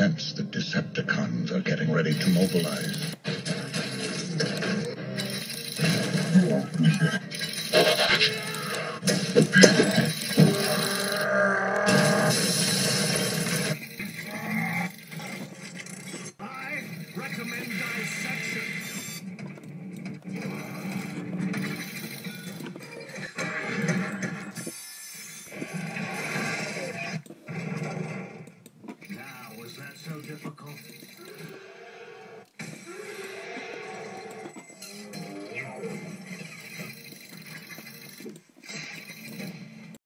sense that Decepticons are getting ready to mobilize. I recommend dissection. Now, was that so difficult?